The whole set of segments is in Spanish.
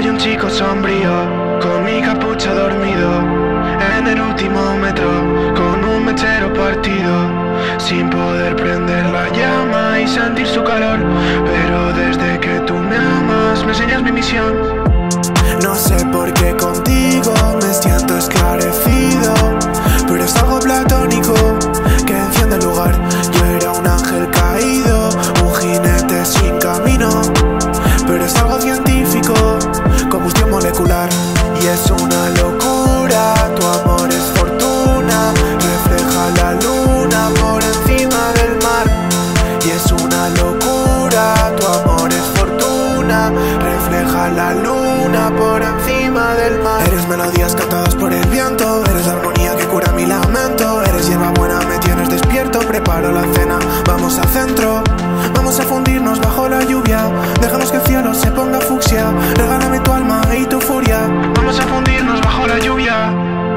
Soy un chico sombrío, con mi capucha dormido, en el último metro, con un mechero partido, sin poder prender la llama y sentir su calor. Pero desde que tú me amas, me enseñas mi misión. No sé por qué contigo me siento esclarecido, pero es algo platónico que enciende el lugar. Yo era un ángel caído, un jinete sin camino, pero es algo científico, combustión molecular. Y es una locura, tu amor es fortuna, refleja la luna por encima del mar. Y es una locura, tu amor es fortuna, refleja la luna por encima del mar. Eres melodías cantadas por el viento, eres la armonía que cura mi lamento. Eres hierba buena, me tienes despierto, preparo la cena, vamos al centro. Vamos a fundirnos bajo la lluvia, dejamos que el cielo se ponga fucsia. Regálame tu alma y tu furia. Vamos a fundirnos bajo la lluvia.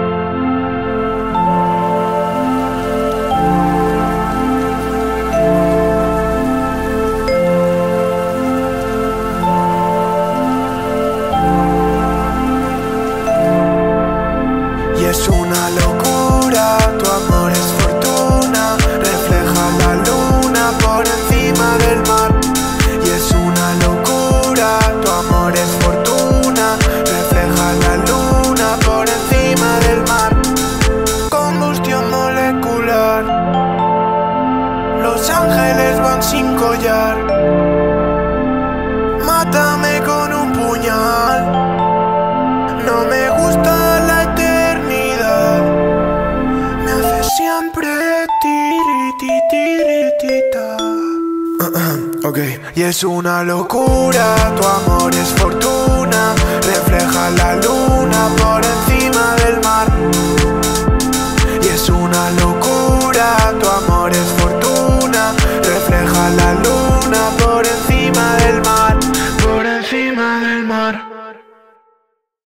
Y es una locura, tu amor es fortuna, refleja la luna por encima del mar. Y es una locura, tu amor es fortuna, refleja la luna por encima del mar. Combustión molecular, los ángeles van sin collar. Mátame con un puñal, no me gusta la eternidad, me hace siempre tirititita. Ok, y es una locura, tu amor es fortuna.